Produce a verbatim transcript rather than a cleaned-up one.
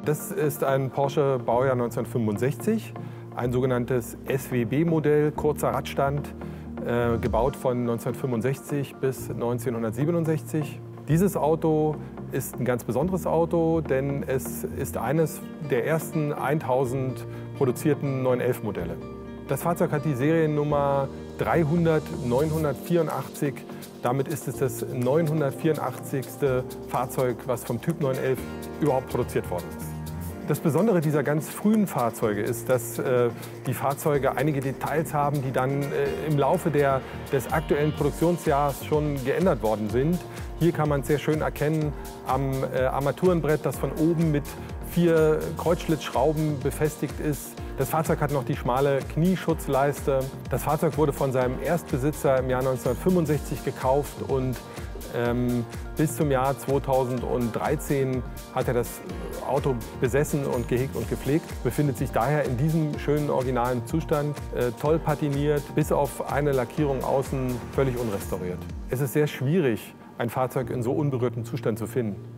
Das ist ein Porsche Baujahr neunzehnhundertfünfundsechzig, ein sogenanntes S W B-Modell, kurzer Radstand, äh, gebaut von neunzehnhundertfünfundsechzig bis neunzehnhundertsiebenundsechzig. Dieses Auto ist ein ganz besonderes Auto, denn es ist eines der ersten tausend produzierten neun elf Modelle. Das Fahrzeug hat die Seriennummer dreihundert neunhundertvierundachtzig. Damit ist es das neunhundertvierundachtzigste Fahrzeug, was vom Typ neun elf überhaupt produziert worden ist. Das Besondere dieser ganz frühen Fahrzeuge ist, dass äh, die Fahrzeuge einige Details haben, die dann äh, im Laufe der, des aktuellen Produktionsjahres schon geändert worden sind. Hier kann man es sehr schön erkennen am äh, Armaturenbrett, das von oben mit vier Kreuzschlitzschrauben befestigt ist. Das Fahrzeug hat noch die schmale Knieschutzleiste. Das Fahrzeug wurde von seinem Erstbesitzer im Jahr neunzehnhundertfünfundsechzig gekauft und ähm, bis zum Jahr zweitausenddreizehn hat er das Auto besessen und gehegt und gepflegt. Befindet sich daher in diesem schönen originalen Zustand, äh, toll patiniert, bis auf eine Lackierung außen völlig unrestauriert. Es ist sehr schwierig, ein Fahrzeug in so unberührtem Zustand zu finden.